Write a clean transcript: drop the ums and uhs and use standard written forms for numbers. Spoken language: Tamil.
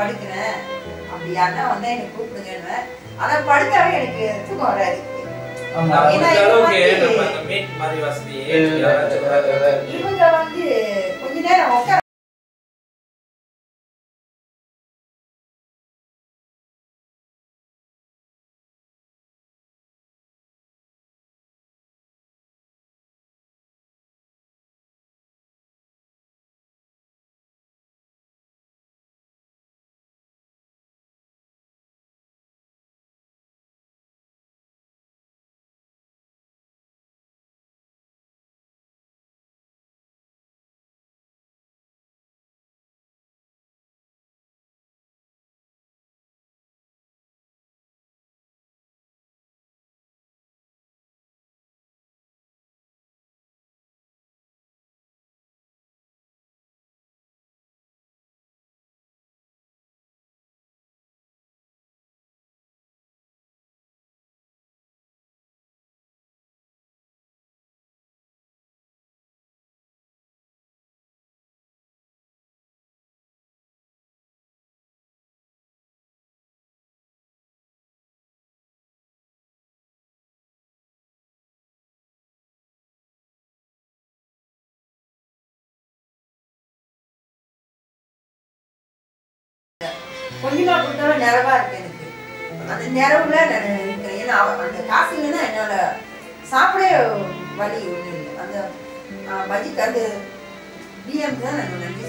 படுக்கிறேன் அப்படி யாருன்னா வந்தா எனக்கு கூப்பிடுங்கன்னு. ஆனா படுத்தாவே எனக்கு தூக்கம் வராது. இவங்க வந்து கொஞ்ச நேரம் உட்கார கொஞ்சமா கொடுத்தாலும் நிறைவா இருக்கு எனக்கு. அந்த நிறைவுல நான் இருக்கிறேன். ஏன்னா அந்த காசு இல்லைன்னா என்னோட சாப்பிடவே வழி ஒன்றும் இல்லை. அந்த பஜ்ஜிக்கு அந்த பிஎம் தான் நான்